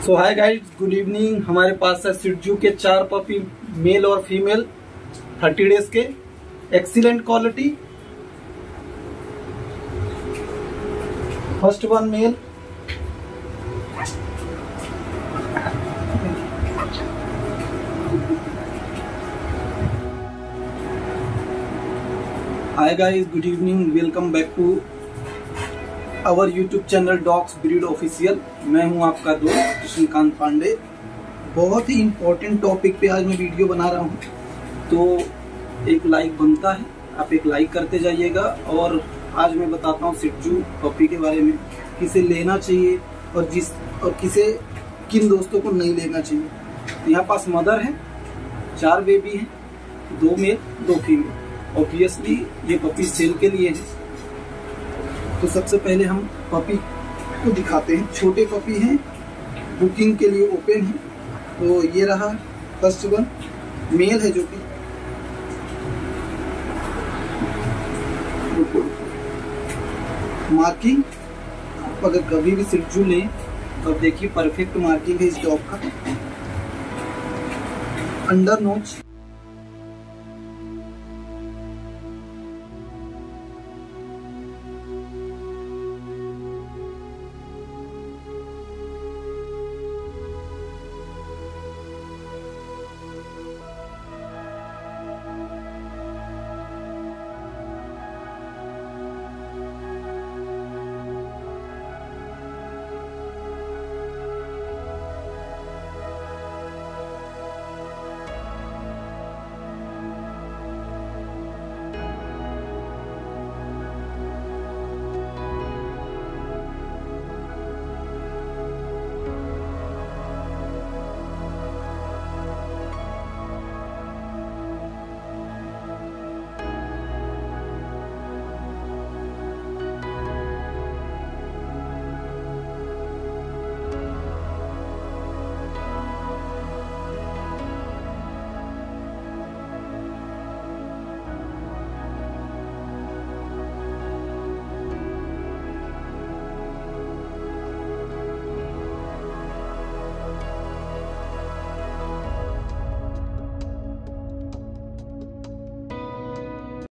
सो hi guys, good evening. हमारे पास है शिट्जू के 4 पपी, मेल और फीमेल, 30 डेज के, excellent quality. First one male, hi guys, good evening, welcome back to our YouTube channel dogs breed official. मैं हूं आपका दोस्त कृष्णकांत पांडे। बहुत ही इम्पोर्टेंट टॉपिक पे आज मैं वीडियो बना रहा हूं, तो एक लाइक बनता है, आप एक लाइक करते जाइएगा। और आज मैं बताता हूं शिट्जू पपी के बारे में, किसे लेना चाहिए और किसे किन दोस्तों को नहीं लेना चाहिए। यहाँ पास मदर है, 4 बेबी हैं, 2 मेल 2 फीमेल। ऑब्वियसली ये पपी सेल के लिए है। तो सबसे पहले हम पपी को दिखाते हैं। छोटे पपी हैं, बुकिंग के लिए ओपन है। तो ये रहा फर्स्ट वन, मेल है जो कि मार्किंग। आप अगर कभी भी शिट्जू लें तो देखिए परफेक्ट मार्किंग है इस डॉग का। अंडर नोच